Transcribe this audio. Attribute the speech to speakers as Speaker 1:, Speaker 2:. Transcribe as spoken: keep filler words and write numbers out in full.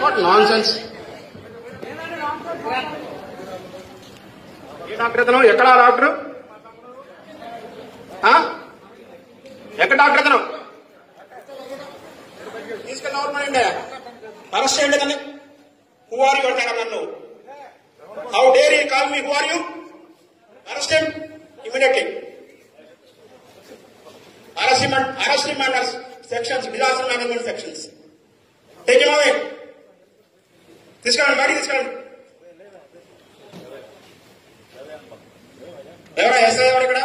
Speaker 1: What nonsense. ఏ doctor అతను? ఎక్కడ డాక్టర్? ఎక్కడ డాక్టర్ అతను? తీసుకెళ్ళి ఎవరు అరెస్ట్ చేయండి కానీ. హూ ఆర్ యూ అంటాడు నన్ను. How dare you call me? Who are you? Arrest him immediately. Arrest him and arrest him under sections, disaster management sections. Take him away. తీసుకెళ్ళండి, బయటికి తీసుకెళ్ళండి. ఎవరా ఎస్ఐ ఎవరు ఇక్కడ?